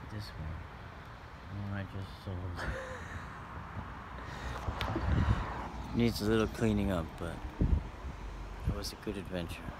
This one. Oh, I just sold it. Needs a little cleaning up, but it was a good adventure.